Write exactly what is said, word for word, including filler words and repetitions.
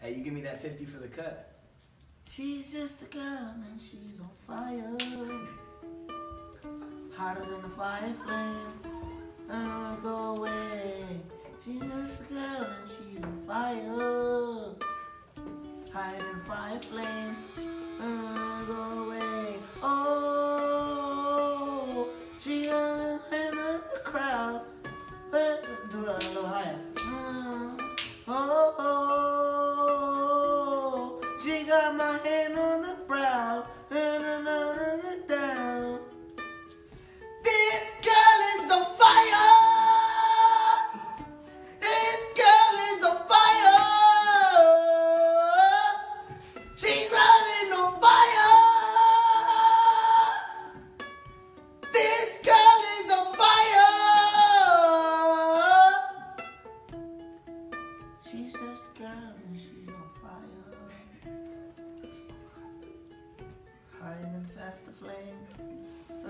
Hey, you give me that fifty for the cut. She's just a girl and she's on fire. Hotter than a fire flame. Uh, go away. She's just a girl and she's on fire. Hotter than a fire flame. Uh, go away. Oh, she in the crowd. Uh, do it a little higher. Uh, oh, oh, she got my hand on the brow and another down. This girl is on fire. This girl is on fire. She's running on fire. This girl is on fire. She's just a girl and she's on fire. Higher than faster flame.